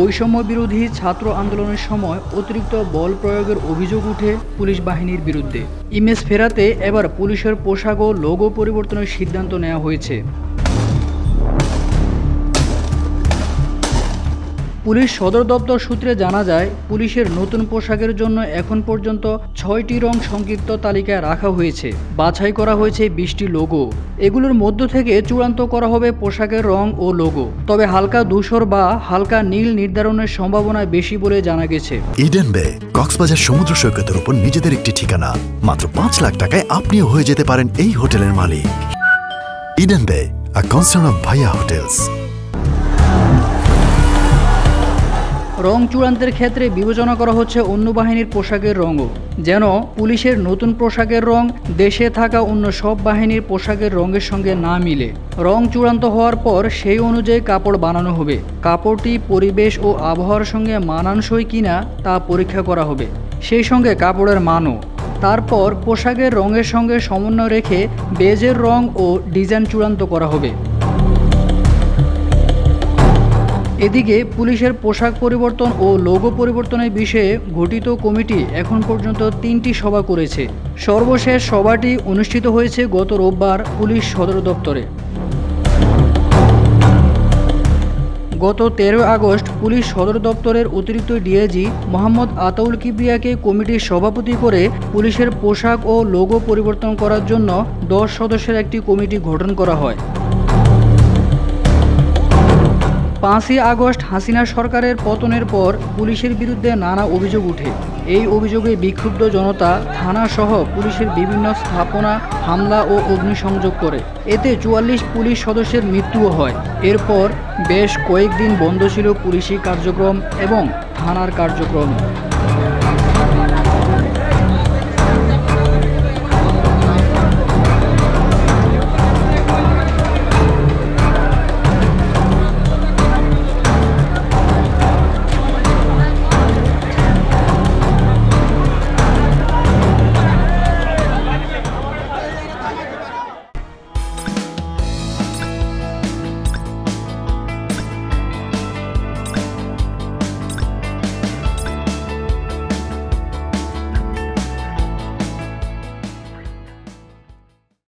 বৈষম্য বিরোধী ছাত্র আন্দোলনের সময় অতিরিক্ত বল প্রয়োগের অভিযোগ উঠে পুলিশ বাহিনীর বিরুদ্ধে। ইমেজ ফেরাতে এবার পুলিশের পোশাক ও লোগো পরিবর্তনের সিদ্ধান্ত নেওয়া হয়েছে। পুলিশ সদর দপ্তর সূত্রে জানা যায়, পুলিশের নতুন পোশাকের জন্য এখন পর্যন্ত ৬টি রং সংক্ষিপ্ত তালিকায় রাখা হয়েছে। বাছাই করা হয়েছে 20টি লোগো। এগুলোর মধ্য থেকে চূড়ান্ত করা হবে পোশাকের রং ও লোগো। তবে হালকা ধূসর বা হালকা নীল নির্ধারণের সম্ভাবনা বেশি বলে জানা গেছে। ইডেন বে কক্সবাজার সমুদ্র সৈকতের উপর নিজেদের একটি ঠিকানা। মাত্র ৫ লাখ টাকায় আপনিও হয়ে যেতে পারেন এই হোটেলের মালিক। Eden Bay, a concern of Bhaiya hotels. রং চূড়ান্তের ক্ষেত্রে বিবেচনা করা হচ্ছে অন্য বাহিনীর পোশাকের রঙও, যেন পুলিশের নতুন পোশাকের রং দেশে থাকা অন্য সব বাহিনীর পোশাকের রঙের সঙ্গে না মিলে। রং চূড়ান্ত হওয়ার পর সেই অনুযায়ী কাপড় বানানো হবে। কাপড়টি পরিবেশ ও আবহাওয়ার সঙ্গে মানানসই কিনা তা পরীক্ষা করা হবে, সেই সঙ্গে কাপড়ের মানও। তারপর পোশাকের রঙের সঙ্গে সমন্বয় রেখে বেজের রং ও ডিজাইন চূড়ান্ত করা হবে। এদিকে পুলিশের পোশাক পরিবর্তন ও লোগো পরিবর্তনের বিষয়ে গঠিত কমিটি এখন পর্যন্ত 3টি সভা করেছে। সর্বশেষ সভাটি অনুষ্ঠিত হয়েছে গত রোববার পুলিশ সদর দপ্তরে। গত 13 আগস্ট পুলিশ সদর দপ্তরের অতিরিক্ত ডিআইজি মোহাম্মদ আতাউল কিবরিয়াকে কমিটির সভাপতি করে পুলিশের পোশাক ও লোগো পরিবর্তন করার জন্য 10 সদস্যের একটি কমিটি গঠন করা হয়। 5ই আগস্ট হাসিনা সরকারের পতনের পর পুলিশের বিরুদ্ধে নানা অভিযোগ উঠে। এই অভিযোগে বিক্ষুব্ধ জনতা থানাসহ পুলিশের বিভিন্ন স্থাপনা হামলা ও অগ্নিসংযোগ করে। এতে 44 পুলিশ সদস্যের মৃত্যুও হয়। এরপর বেশ কয়েকদিন বন্ধ ছিল পুলিশি কার্যক্রম এবং থানার কার্যক্রম।